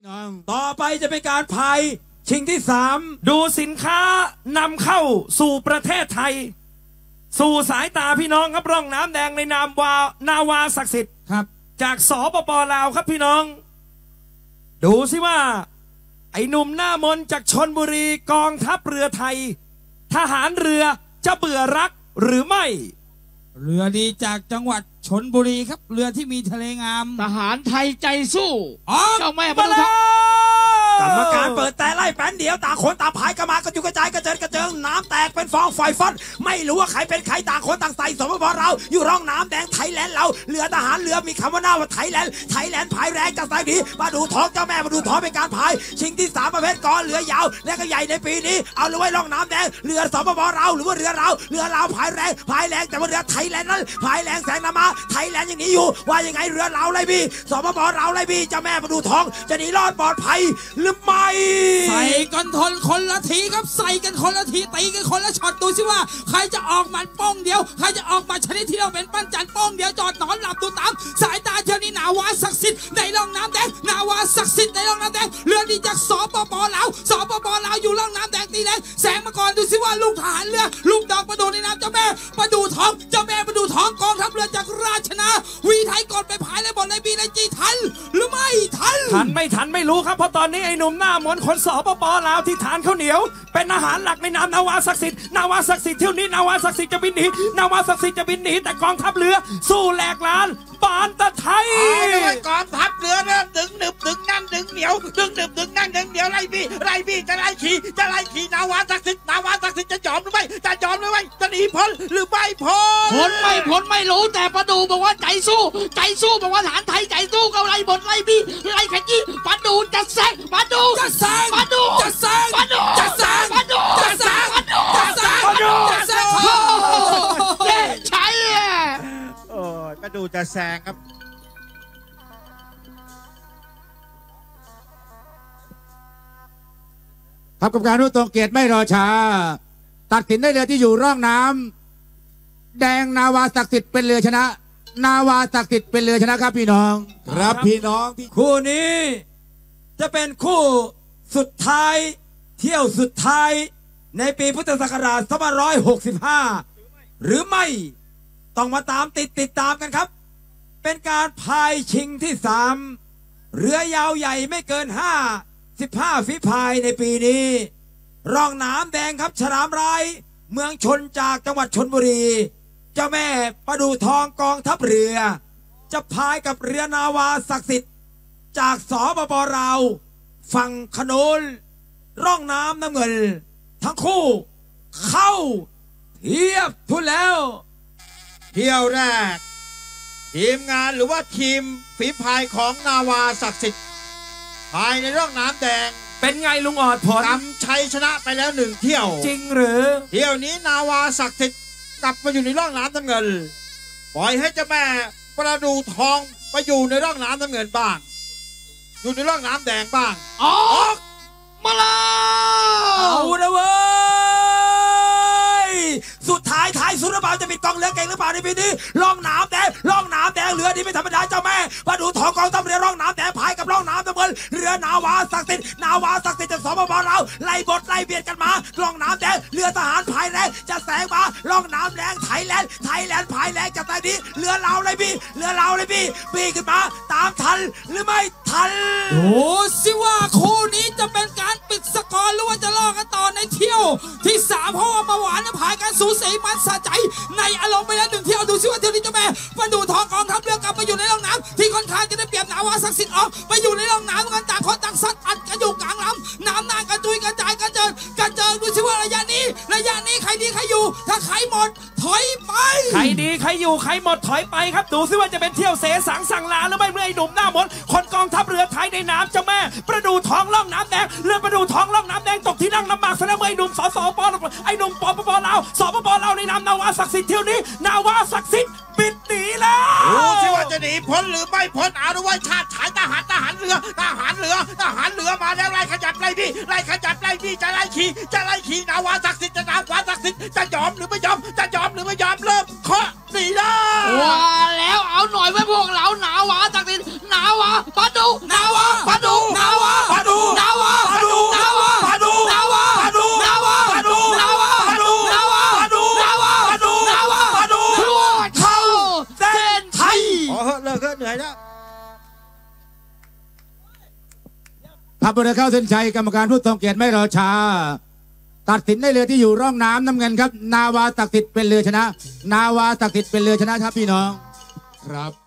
ต่อไปจะเป็นการพายชิงที่3 ดูสินค้านำเข้าสู่ประเทศไทยสู่สายตาพี่น้องครับร่องน้ำแดงในนามนาวาศักดิ์สิทธิ์ครับจากสปป.ลาวครับพี่น้องดูสิว่าไอ้หนุ่มหน้ามนจากชลบุรีกองทัพเรือไทยทหารเรือจะเบื่อรักหรือไม่เรือดีจากจังหวัดชลบุรีครับเรือที่มีทะเลงามทหารไทยใจสู้เจ้าแม่มาแล้วกรรมการเปิดแต่ไล่แป้นเดียวต่างคนต่างพายกระมาก็อยู่กระจายกระเจิงกระเจิงน้ำแตกเป็นฟองไฟฟันไม่รู้ว่าใครเป็นใครต่างคนต่างใส่สมบัติเราอยู่ร่องน้ำแดงไทยแลนด์เราเรือทหารเรือมีคำว่าหน้าว่าไทยแลนด์พายแรงจากสายนี้มาดูท้องเจ้าแม่มาดูท้องเป็นการพายชิงที่3ประเภทกอเรือยาวและก็ใหญ่ในปีนี้เอาเลยไว้ร่องน้ำแดงเรือสมบัติเราหรือว่าเรือเราพายแรงแต่ว่าเรือไทยแลนด์นั้นพายแรงแสงนามาไทยแลนด์อย่างนี้อยู่ว่ายังไงเรือเราไรพี่สมบัติเราไรพี่เจ้าแม่มาดูท้องจะหนีรอดปลอดภัยหรือไม่ใส่กันคนละทีครับใส่กันคนละทีตีกันคนละช็อตดูสิว่าใครจะออกมันป้องเดียวใครจะออกมาชนิดที่เราเป็นปั้นจันป้องเดียวจอดนอนหลับดูตามสายตาเที่ยวนี้นาวาศักดิ์สิทธิ์ในร่องน้ำแดงนาวาศักดิ์สิทธิ์ในร่องน้ำแดงเรือดีจากสปป.ลาวอยู่ร่องน้ำแดงตีแดงแสงมาก่อนดูสิว่าลูกทหารเรือลูกดอกประดูในน้ำเจ้าแม่ประดูท้องเจ้าแม่ประดูท้องกองทัพเรือจากราชนาวีไทยกดไปพายเลยบอลในบีในจีทันหรือไม่ทันไม่รู้ครับเพราะตอนนี้ไอ้หนุ่มหน้ามนคนสปป.ลาวที่ฐานข้าวเหนียวเป็นอาหารหลักในนามนาวาศักดิ์สิทธิ์เที่ยวนี้นาวาศักดิ์สิทธิ์จะบินหนีแต่กองทัพเรือสู้แหลกลานปานตะไทยกองทัพเรือเนี่ยดึงหนึบดึงนั่นดึงเหนียวดึงหนึบดึงนั่นดึงเหนียวไล่บี้จะไล่ขี่นาวาศักดิ์สิทธิ์จะยอมหรือไม่จะหนีพ้นหรือไม่พ้นไม่รู้แต่ประดูบอกว่าใจสู้บอกว่าทหารไทยใจสู้ก็ไล่บนไล่บี้ไล่ขยี้ประดูจะแซงใช่ประดูจะแซงครับครับกรรมการผู้ทรงเกียรติไม่รอช้าตัดสินได้เรือที่อยู่ร่องน้ำแดงนาวาศักดิ์สิทธิ์เป็นเรือชนะนาวาศักดิ์สิทธิ์เป็นเรือชนะครับพี่น้องครับพี่น้องคู่นี้จะเป็นคู่สุดท้ายเที่ยวสุดท้ายในปีพุทธศักราช2565หรือไม่ต้องมาตามติดตามกันครับเป็นการพายชิงที่3เรือยาวใหญ่ไม่เกิน15ฝีพายในปีนี้ร่องน้ำแดงครับฉลามร้ายเมืองชนจากจังหวัดชลบุรีเจ้าแม่ประดูทองกองทัพเรือจะพายกับเรือนาวาศักดิ์สิทธิ์จากสปป.ลาวฝั่งขนุนร่องน้ำน้ำเงินทั้งคู่เข้าเทียบทุนแล้วเที่ยวแรกทีมงานหรือว่าทีมฝีพายของนาวาศักดิ์สิทธิ์พายในร่องน้ำแดงเป็นไงลุงออดผลทำชัยชนะไปแล้ว1เที่ยวจริงหรือเที่ยวนี้นาวาศักดิ์สิทธิ์กลับมาอยู่ในร่องน้ำน้ำเงินปล่อยให้เจ้าแม่ประดูทองไปอยู่ในร่องน้ำน้ำเงินบ้างอยู่ในร่องน้ำแดงบ้างออกมาแล้วเอาละเว้ยสุดท้ายสุดหรือเปล่าจะปิดกองเรือเก่งหรือเปล่าในปีนี้ร่องน้ำแดงเรือนี้ไม่ธรรมดาเจ้าแม่มาดูทองกองทัพเรือร่องน้ำแดงพายกับร่องน้ำน้ำเงินเรือนาวาศักดิ์สิทธิ์จากสปป.ลาวไล่เบียดกันมาร่องน้ำแดงเรือทหารพายแรงจะแสงมาร่องน้ำแดงไทยแลนด์พายแรงจากใต้นี้เรือเราเลยพี่ปีขึ้นมาตามทันหรือไม่ทันโอ้สิว่าคู่นี้จะเป็นการปิดสกอร์หรือว่าจะล่อกันต่อในเที่ยวที่3เพราะว่าเมื่อวานพายกันสูสีมันสะใจในอารมณ์ไปแล้ว1เที่ยวดูซิว่าเที่ยวนี้เจ้าแม่ประดูทองกองทัพเรือกลับมาอยู่ในร่องน้ำที่ค่อนข้างจะได้เปรียบนาวาศักดิ์สิทธิ์ออกไปอยู่ในร่องน้ำกันต่างคนต่างซัดอัดกันอยู่กลางลำน้ำหน้ากระจุยกระจายกระเจิงดูซิว่าระยะนี้ใครดีใครอยู่ถ้าใครหมดถอยไปใครดีใครอยู่ใครหมดถอยไปครับดูซิว่าจะเป็นเที่ยวเสสังสั่งลาหรือไม่เมื่อไอ้หนุ่มหน้ามนคนกองทัพเรือไทยในน้ำเจ้าแม่ประดูทองร่องน้ำแดงเรือประดูทองร่องน้ำแดงตกที่นั่งลำบากซะแล้วเมื่อไอ้หนุ่มสปป.ไอ้หนุ่มปปป.ลาวสปป.ลาวในนามนาวาศักดิ์สิทธิ์เที่ยวนี้นาวาศักดิ์สิทธิ์ปิดหนีแล้วรู้สิว่าจะหนีพ้นหรือไม่พ้นเอาดูว่าชาติฉายทหารเรือมาแล้วไล่ขยับไล่บี้จะไล่ขี่นาวาศักดิ์สิทธิ์จะยอมหรือไม่ยอมเริ่มเคาะหนีแล้วว้าแล้วเอาหน่อยไว้พวกเรานาวาศักดิ์สิทธิ์นาวาประดูนาวาพับเรือเข้าเส้นชัยกรรมการผู้ทรงเกียรติไม่รอช้าตัดสินได้เรือที่อยู่ร่องน้ำน้ำเงินครับนาวาศักดิ์สิทธิ์เป็นเรือชนะนาวาศักดิ์สิทธิ์เป็นเรือชนะครับพี่น้องครับ